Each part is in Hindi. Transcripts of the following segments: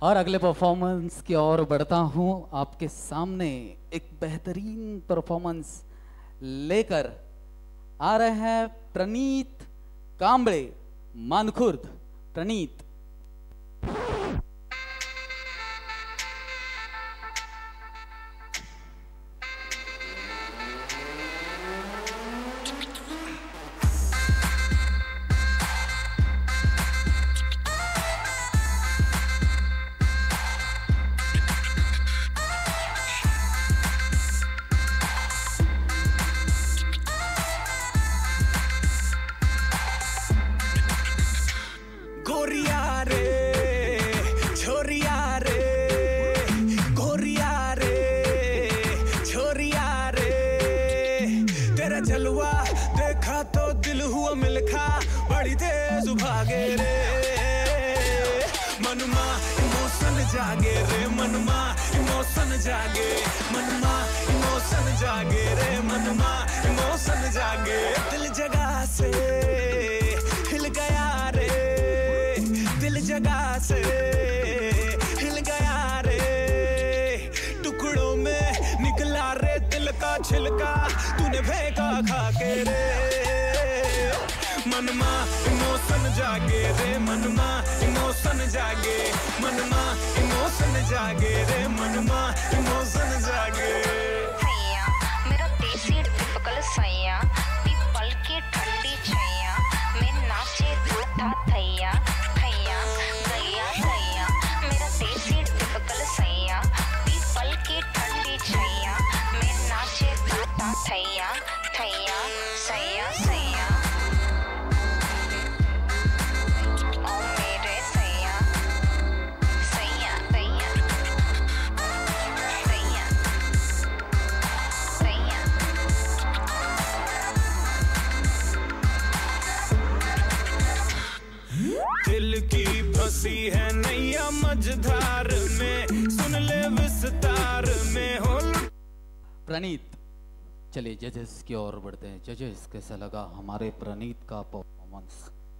और अगले परफॉर्मेंस की ओर बढ़ता हूं। आपके सामने एक बेहतरीन परफॉर्मेंस लेकर आ रहे हैं प्रणीत कांबळे, मानखुर्द। प्रणीत। जलवा देखा तो दिल हुआ मिलखा, बड़ी तेज भागे रे मनमा, इमोशन जागे रे मनमा, इमोशन जागे मनमा, इमोशन जागे रे मनमा, इमोशन जागे। दिल जगह से हिल गया रे, दिल जगह से हिल गया रे, टुकड़ों में निकला रे दिल का छिलका, तूने फेंका खा के रे मनमा, इमोशन जागे रे मनमा, इमोशन जागे मनमा, इमोशन जागे रे मनमा, इमोशन जागे। हैया मेरा देसी टिपिकल सैया, पीपल की ठंडी छैया, मैं नाचे रूठा थैया थैया गैया सैया, मेरा देसी टिपिकल सैया, पीपल की ठंडी छैया, मैं नाचे रूठा थैया थैया सैया सैया। ओ मेरे सैया सैया सैया सैया सैया। दिल की फंसी है नैया मझधार में, सुन ले विस्तार में हो। प्रणीत, चलिए जजेस की ओर बढ़ते हैं। जजेस, कैसा लगा हमारे प्रणीत का performance?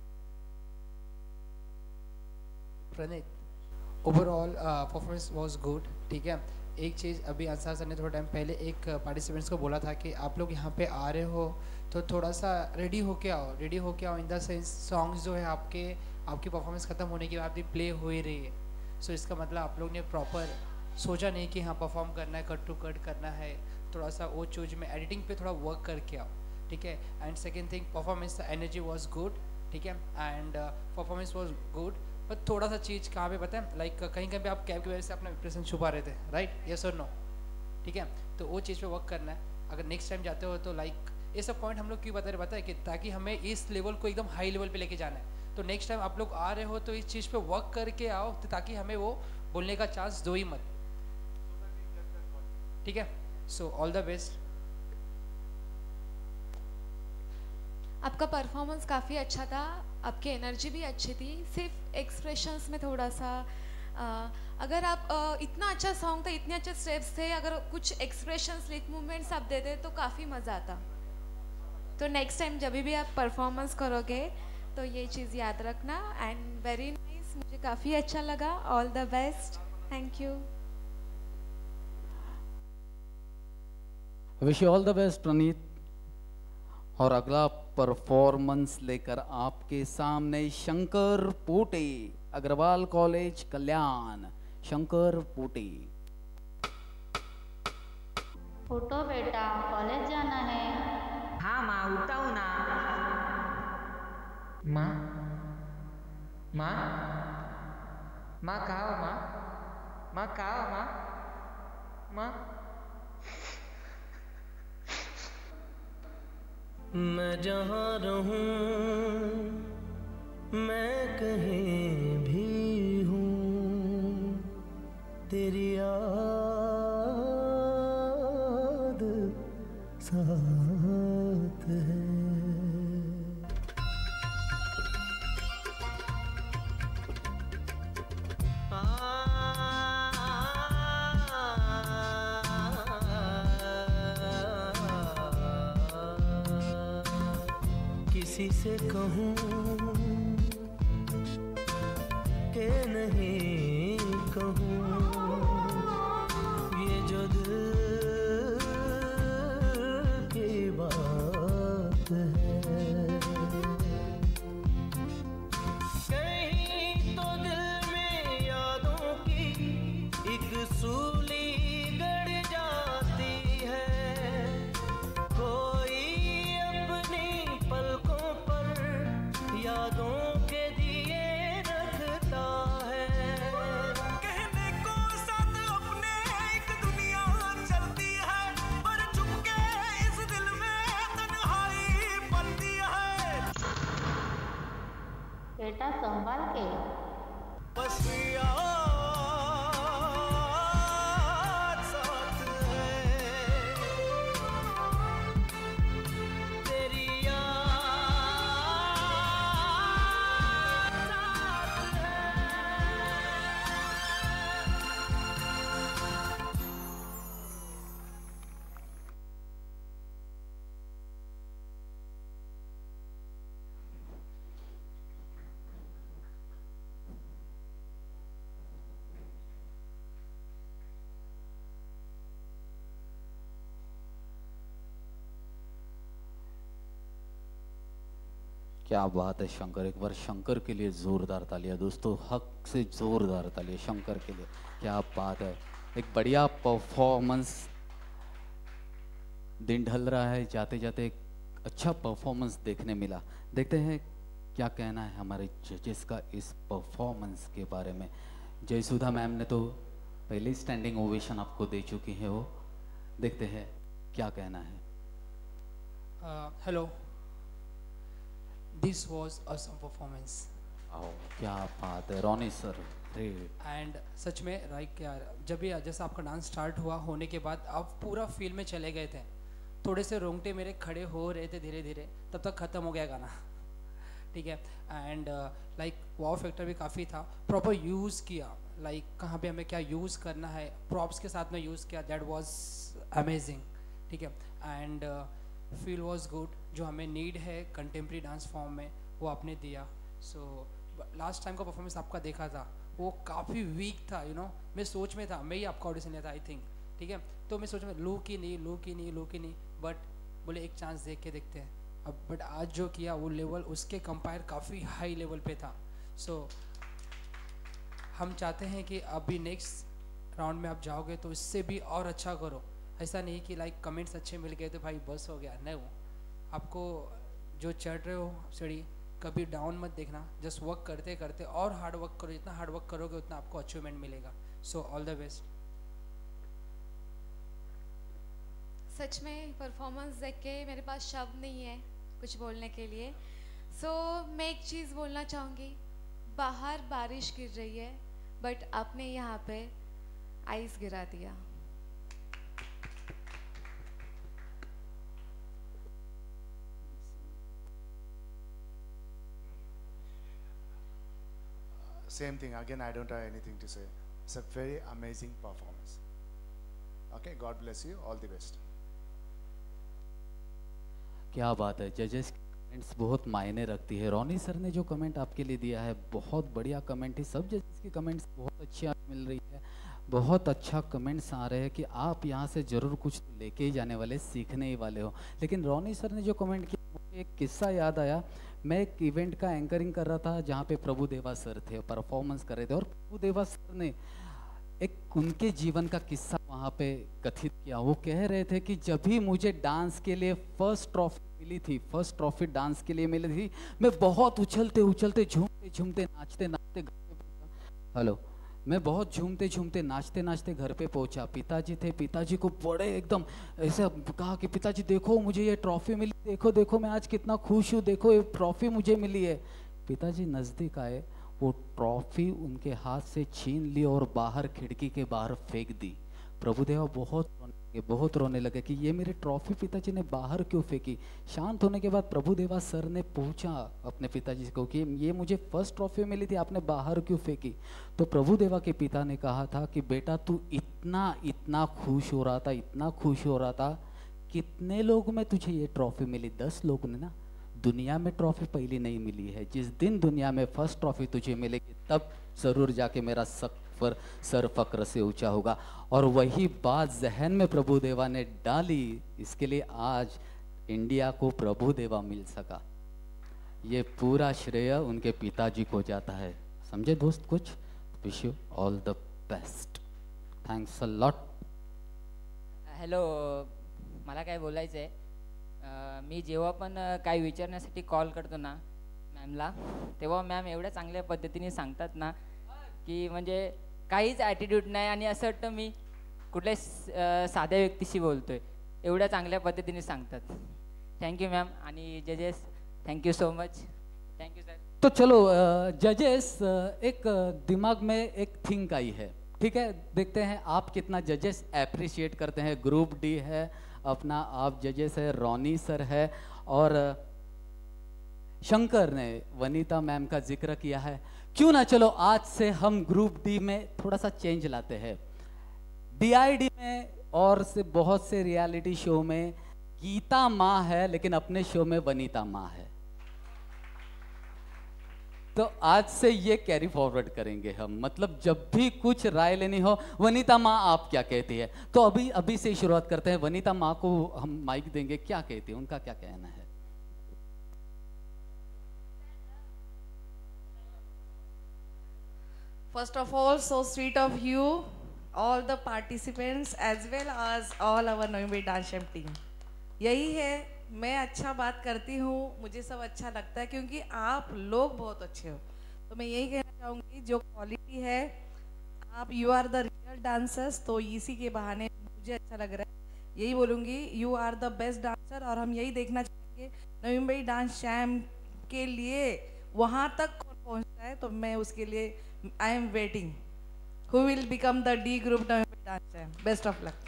Praneet overall performance was good. ठीक है, एक चीज़ अभी अंसार सर ने थोड़ा टाइम पहले एक पार्टिसिपेंट्स को बोला था कि आप लोग यहाँ पे आ रहे हो तो थोड़ा सा रेडी होके आओ, रेडी होके आओ इन द सेंस सॉन्ग्स जो है आपकी परफॉर्मेंस ख़त्म होने के बाद भी प्ले हो ही रही है। सो इसका मतलब आप लोग ने प्रॉपर सोचा नहीं कि हाँ परफॉर्म करना है, कट टू कट करना है, थोड़ा सा वो चीज में एडिटिंग पे थोड़ा वर्क करके आओ। ठीक है, and second thing performance, the energy was good. ठीक है, and performance was good, but थोड़ा सा चीज़ कहाँ पे पता है, लाइक कहीं कहीं पे आप कैब की वजह से अपना इंप्रेशन छुपा रहे थे, राइट? यस और नो? ठीक है, तो वो चीज़ पे वर्क करना है। अगर नेक्स्ट टाइम जाते हो तो लाइक ये सब पॉइंट हम लोग क्यों बता रहे, पता है कि ताकि हमें इस लेवल को एकदम हाई लेवल पे लेके जाना है। तो नेक्स्ट टाइम आप लोग आ रहे हो तो इस चीज़ पे वर्क करके आओ, तो ताकि हमें वो बोलने का चांस दो ही मत। ठीक है, सो ऑल द बेस्ट। आपका परफॉर्मेंस काफ़ी अच्छा था, आपकी एनर्जी भी अच्छी थी, सिर्फ एक्सप्रेशंस में थोड़ा सा अगर आप इतना अच्छा सॉन्ग था, इतने अच्छे स्टेप्स थे, अगर कुछ एक्सप्रेशंस लिप मूवमेंट्स आप देते तो काफ़ी मज़ा आता। तो नेक्स्ट टाइम जब भी आप परफॉर्मेंस करोगे तो ये चीज़ याद रखना। एंड वेरी नाइस, मुझे काफ़ी अच्छा लगा। All the best, thank you. Wish you all the best Praneet. और अगला परफॉर्मेंस लेकर आपके सामने शंकर पोटे, अग्रवाल कॉलेज कल्याण। शंकर पोटे। उठो बेटा, कॉलेज जाना है। हाँ माँ, उठता हूँ ना। माँ माँ माँ कहाँ हो माँ? माँ कहाँ हो माँ? माँ मैं जहाँ रहूं, मैं कहीं भी हूँ, तेरी याद साथ है। किसी से कहूँ कि नहीं कहूँ, ये जो दिल की बात है। कहीं तो दिल में यादों की एक सूली गड़ जाती है, कोई अपनी पलकों पर यादों के दिए रखता है। कहने को साथ अपने एक दुनिया चलती है, पर चुपके इस दिल में तन्हाई पलती है। बेटा संभाल के। बस याद साथ है, तेरी याद साथ है। क्या बात है शंकर, एक बार शंकर के लिए जोरदार तालियां दोस्तों, हक से जोरदार तालियां शंकर के लिए। क्या बात है, एक बढ़िया परफॉर्मेंस। दिन ढल रहा है, जाते जाते एक अच्छा परफॉर्मेंस देखने मिला। देखते हैं क्या कहना है हमारे जजेस का इस परफॉर्मेंस के बारे में। जयसुधा मैम ने तो पहले ही स्टैंडिंग ओवेशन आपको दे चुकी है, वो देखते हैं क्या कहना है। Hello, this was awesome performance क्या बात है रोनी सर, ग्रेट। एंड सच में लाइक यार, जब भी जैसे आपका डांस स्टार्ट हुआ होने के बाद आप पूरा फील में चले गए थे। थोड़े से रोंगटे मेरे खड़े हो रहे थे धीरे धीरे, तब तक ख़त्म हो गया गाना। ठीक है, एंड लाइक वाव फैक्टर भी काफ़ी था, प्रॉपर यूज़ किया, लाइक कहाँ पे हमें क्या यूज़ करना है, प्रॉप्स के साथ में यूज़ किया, दैट वाज अमेजिंग। ठीक है, एंड फील वाज गुड, जो हमें नीड है कंटेम्प्रेरी डांस फॉर्म में वो आपने दिया। सो लास्ट टाइम का परफॉर्मेंस आपका देखा था, वो काफ़ी वीक था, यू नो। मैं सोच में था, मैं ही आपका ऑडिशन लिया था आई थिंक। ठीक है, तो मैं सोच में लू की नहीं, बट बोले एक चांस देख के देखते हैं अब। बट आज जो किया वो लेवल उसके कंपेयर काफ़ी हाई लेवल पे था। सो हम चाहते हैं कि अभी नेक्स्ट राउंड में आप जाओगे तो इससे भी और अच्छा करो। ऐसा नहीं कि लाइक कमेंट्स अच्छे मिल गए तो भाई बस हो गया, नहीं। वो आपको जो चढ़ रहे हो सीढ़ी, कभी डाउन मत देखना, जस्ट वर्क करते करते और हार्ड वर्क करो। जितना हार्ड वर्क करोगे उतना आपको अचीवमेंट मिलेगा। So all the best. सच में परफॉर्मेंस देख के मेरे पास शब्द नहीं है कुछ बोलने के लिए। सो मैं एक चीज़ बोलना चाहूँगी, बाहर बारिश गिर रही है बट आपने यहाँ पे आइस गिरा दिया। Same thing again, I don't have anything to say. It's a very amazing performance. Okay, God bless you, all the best. क्या बात है, जजेस कमेंट्स बहुत मायने रखती है। रोनी सर ने जो कमेंट आपके लिए दिया है बहुत बढ़िया कमेंट है। सब जजेस की कमेंट्स बहुत अच्छी मिल रही है, बहुत अच्छा कमेंट्स आ रहे हैं कि आप यहाँ से ज़रूर कुछ लेके ही जाने वाले, सीखने ही वाले हो। लेकिन रोनी सर ने जो कमेंट किया, मुझे एक किस्सा याद आया। मैं एक इवेंट का एंकरिंग कर रहा था जहाँ पे प्रभु देवा सर थे, परफॉर्मेंस कर रहे थे, और प्रभु देवा सर ने एक उनके जीवन का किस्सा वहाँ पे कथित किया। वो कह रहे थे कि जब भी मुझे डांस के लिए फर्स्ट ट्रॉफी मिली थी, फर्स्ट ट्रॉफी डांस के लिए मिली थी, मैं बहुत उछलते उछलते झूमते झूमते नाचते नाचते घर पे पहुंचा। हेलो, मैं बहुत झूमते झूमते नाचते नाचते घर पे पहुंचा। पिताजी थे, पिताजी को बड़े एकदम ऐसे कहा कि पिताजी देखो मुझे ये ट्रॉफी मिली, देखो देखो मैं आज कितना खुश हूँ, देखो ये ट्रॉफी मुझे मिली है। पिताजी नज़दीक आए, वो ट्रॉफी उनके हाथ से छीन ली और बाहर खिड़की के बाहर फेंक दी। प्रभुदेवा बहुत रोने लगे कि ये मेरी ट्रॉफी पिताजी ने बाहर क्यों फेंकी। शांत होने के बाद प्रभुदेवा सर ने पूछा अपने पिताजी को कि ये मुझे फर्स्ट ट्रॉफी मिली थी, आपने बाहर क्यों फेंकी। तो प्रभुदेवा के पिता ने कहा था कि बेटा तू इतना खुश हो रहा था, इतना खुश हो रहा था, कितने लोग में तुझे ये ट्रॉफी मिली? 10 लोग ने ना। दुनिया में ट्रॉफी पहली नहीं मिली है, जिस दिन दुनिया में फर्स्ट ट्रॉफी तुझे मिलेगी तब ज़रूर जाके मेरा पर सर फक्र से ऊंचा होगा। और वही बात जहन में प्रभुदेवा ने डाली, इसके लिए आज इंडिया को प्रभुदेवा मिल सका। ये पूरा श्रेय उनके पिताजी को जाता है। समझे दोस्त कुछ? Wish you all the best, thanks a lot. Hello, मला काय बोलायचं आहे, मी जेव्हा पण काय विचारण्यासाठी कॉल करतो ना मॅमला, तेव्हा मॅम एवढ्या चांगल्या पद्धतीने सांगतात ना की म्हणजे काहीच ॲटिट्यूड नाही आणि असं वाटतं मी कुठल्याच साध्या व्यक्तीशी बोलतो आहे, एवढ्या चांगल्या पद्धतीने सांगतात. थँक्यू मॅम आणि जजेस, thank you so much. Thank you sir. तो चलो जजेस, एक दिमाग में एक थिंक आई है, ठीक है, देखते हैं आप कितना जजेस अप्रिशिएट करते हैं. ग्रुप डी है अपना, आप जजेस है, रॉनी सर है और शंकर ने वनीता मैम का जिक्र किया है. क्यों ना चलो आज से हम ग्रुप डी में थोड़ा सा चेंज लाते हैं. DID में और से बहुत से रियलिटी शो में गीता माँ है, लेकिन अपने शो में वनीता माँ है. तो आज से ये कैरी फॉरवर्ड करेंगे हम, मतलब जब भी कुछ राय लेनी हो, वनीता माँ आप क्या कहती है. तो अभी से ही शुरुआत करते हैं. वनीता माँ को हम माइक देंगे, क्या कहती है, उनका क्या कहना है. First of all, so sweet of you, all the participants as well as all our November Dance Champ team. यही है, मैं अच्छा बात करती हूँ, मुझे सब अच्छा लगता है क्योंकि आप लोग बहुत अच्छे हो. तो मैं यही कहना चाहूँगी, जो क्वालिटी है आप, you are the real dancers, तो इसी के बहाने मुझे अच्छा लग रहा है. यही बोलूँगी, you are the best dancer. और हम यही देखना चाहेंगे नवंबर डांस चैम्प के लिए वहाँ तक कौन पहुँचता है. तो मैं उसके लिए I am waiting, who will become the D group November dance champ. Best of luck.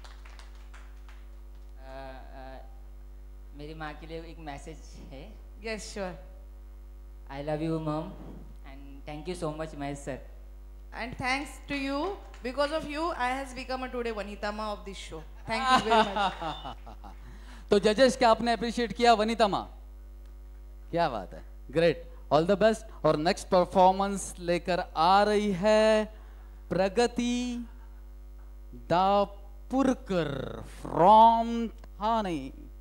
मेरी माँ के लिए एक मैसेज है. Yes sure. I love you mom and thank you so much Mahesh sir. And thanks to you, because of you I has become a today Vanita Ma of this show. Thank you very much. तो जजेस क्या आपने अप्रिशिएट किया वनीता माँ? क्या बात है, ग्रेट, ऑल द बेस्ट. और नेक्स्ट परफॉर्मेंस लेकर आ रही है प्रगति दापुरकर फ्रॉम थाने.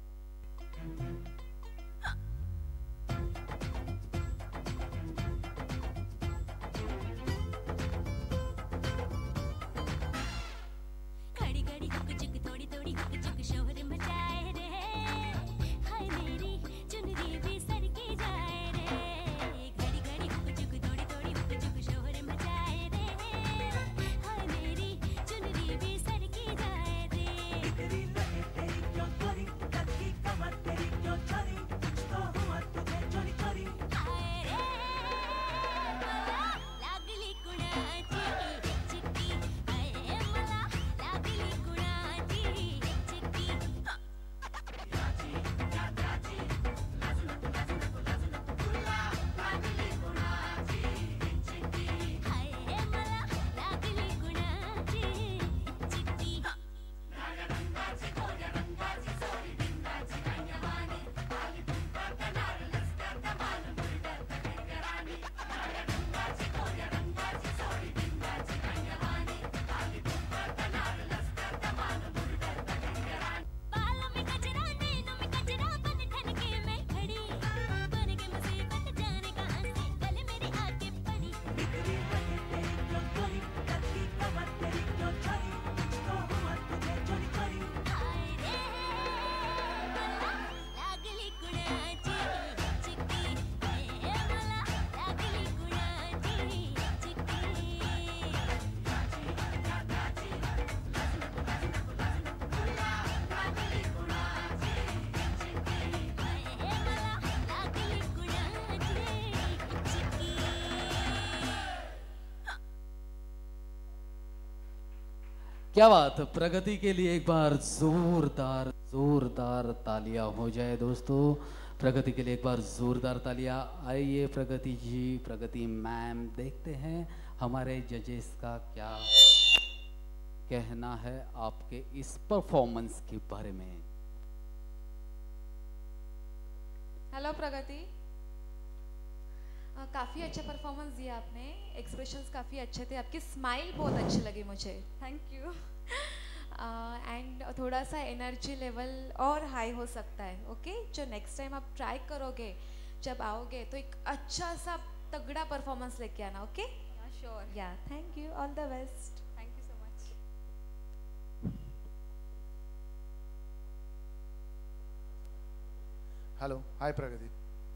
क्या बात, प्रगति के लिए एक बार जोरदार जोरदार तालियां हो जाए दोस्तों. प्रगति के लिए एक बार जोरदार तालियां. आइए प्रगति जी, प्रगति मैम, देखते हैं हमारे जजेस का क्या कहना है आपके इस परफॉर्मेंस के बारे में. हेलो प्रगति, काफ़ी अच्छा परफॉर्मेंस दिया आपने, एक्सप्रेशंस काफ़ी अच्छे थे, आपकी स्माइल बहुत अच्छी लगी मुझे। Thank you. एंड थोड़ा सा एनर्जी लेवल और हाई हो सकता है, ओके? जो नेक्स्ट टाइम आप ट्राई करोगे, जब आओगे तो एक अच्छा सा तगड़ा परफॉर्मेंस लेके आना, okay? Sure. Yeah thank you, all the best. Thank you so much. Hello, hi Pragati.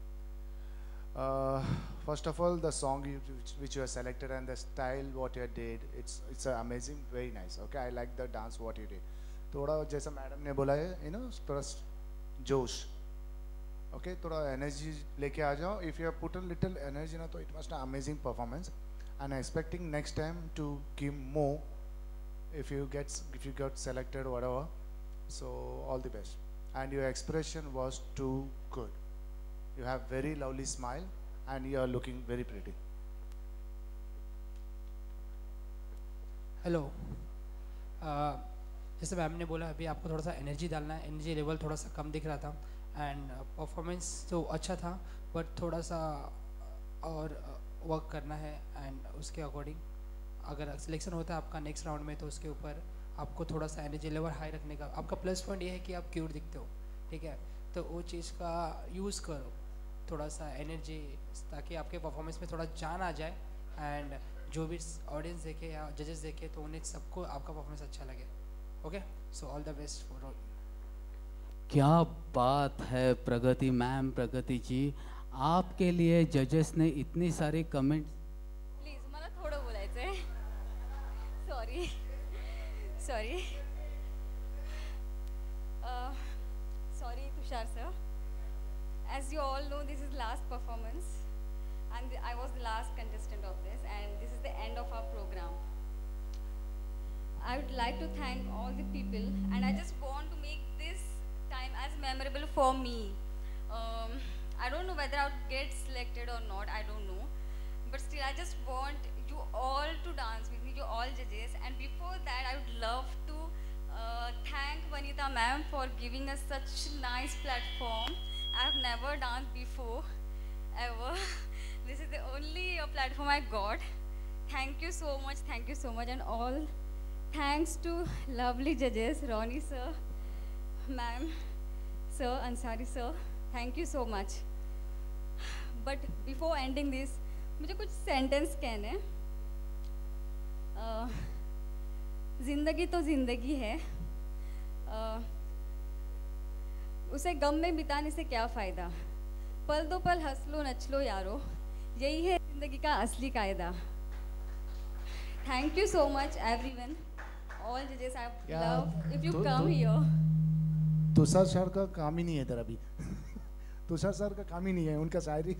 First of all, the song which you have selected and the style what you did, it's amazing, very nice. Okay, I like the dance what you did. थोड़ा जैसा मैडम ने बोला है, थोड़ा जोश. Okay, थोड़ा energy लेके आ जाओ. If you have put a little energy ना, तो it must an amazing performance. And I'm expecting next time to give more. If you got selected whatever, so all the best. And your expression was too good. You have very lovely smile and you are looking very pretty. Hello, जैसे मैम ने बोला अभी आपको थोड़ा सा एनर्जी डालना है, एनर्जी लेवल थोड़ा सा कम दिख रहा था एंड परफॉर्मेंस तो अच्छा था बट थोड़ा सा और वर्क करना है एंड उसके अकॉर्डिंग अगर सिलेक्शन होता है आपका नेक्स्ट राउंड में तो उसके ऊपर आपको थोड़ा सा एनर्जी लेवल हाई रखने का, आपका प्लस पॉइंट ये है कि आप क्यूट दिखते हो, ठीक है? तो वो चीज़ का यूज़ करो, थोड़ा सा एनर्जी, ताकि आपके परफॉर्मेंस में थोड़ा जान आ जाए एंड जो भी ऑडियंस देखे या जजेस देखे तो उन्हें सबको आपका परफॉर्मेंस अच्छा लगे। Okay, so all the best for all. क्या बात है प्रगति मैम, प्रगति जी, आपके लिए जजेस ने इतनी सारी कमेंट। प्लीज मला थोडं बोलायचंय, sorry sorry sorry Tushar sir, as you all know this is last performance and I was the last contestant of this and this is the end of our program. I would like to thank all the people and I just want to make this time as memorable for me. I don't know whether I would get selected or not, I don't know, but still I just want you all to dance with me, you all judges, and before that I would love to thank Vanita ma'am for giving us such nice platform. I have never danced before, ever. This is the only platform I got. Thank you so much, and all thanks to lovely judges, Ronnie sir, ma'am, sir, Ansari sir, thank you so much. But before ending this, मुझे कुछ सेंटेंस कहने हैं। जिंदगी तो जिंदगी है, उसे गम में बिताने से क्या फ़ायदा, पल दो पल हंस लो नच लो यारो, यही है जिंदगी का असली कायदा। Thank you so much everyone, all जजेस, I love if you come here. Tushar sir का काम ही नहीं है इधर अभी। तुषार सर का काम ही नहीं है, उनका शायरी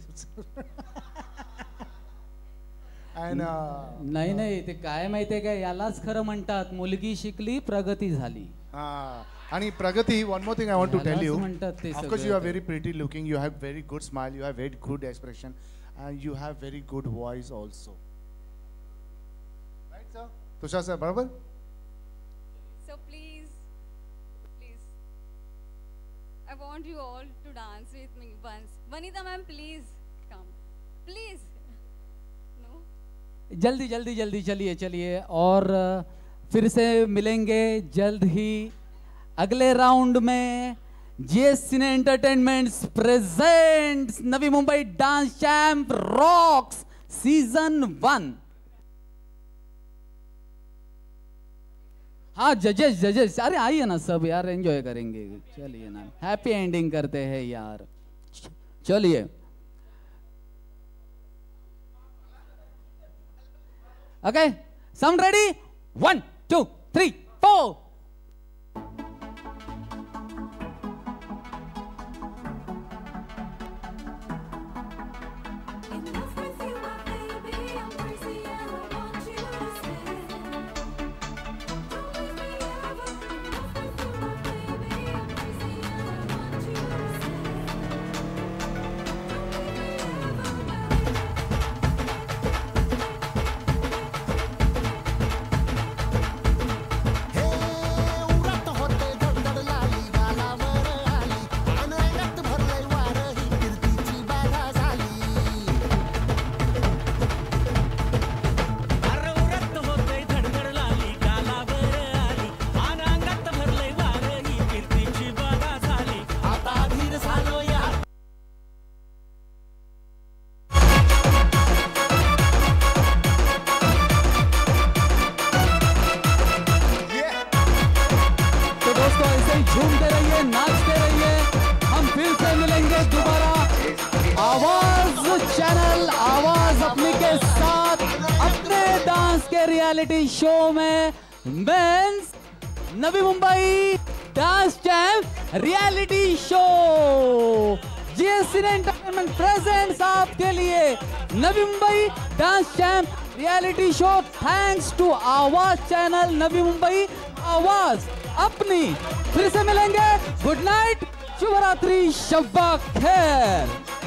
नाही नाही, ते काय माहितीये का, यालाच खरं म्हणतात मुलगी शिकली प्रगती झाली. आणि प्रगती, one more thing I want to tell you, म्हणतात ते of सगळे course you are ते. very pretty looking, you have very good smile, you have very good expression and you have very good voice also, right sir? Tushar sir बराबर? So please, I want you all to dance with me once. Vanita ma'am, please come, please. No? जल्दी जल्दी जल्दी चलिए चलिए, और फिर से मिलेंगे जल्द ही अगले राउंड में। GS cine entertainments presents Navi Mumbai dance champ rocks season 1। हाँ जजेस, अरे आइए ना सब यार, एंजॉय करेंगे, चलिए ना, हैप्पी एंडिंग करते हैं यार, चलिए। Okay, sound ready, 1 2 3 4। Hey भाई झूमते रहिए, नाचते रहिए। हम फिर से मिलेंगे दोबारा आवाज चैनल, आवाज अपनी के साथ अपने डांस के रियलिटी शो में मेंस Navi Mumbai dance champ reality show. GSC entertainment presents आपके लिए Navi Mumbai dance champ reality show thanks to Awaaz channel Navi Mumbai Awaaz अपनी। फिर से मिलेंगे, गुड नाइट, शुभ रात्रि, शब्बा खैर।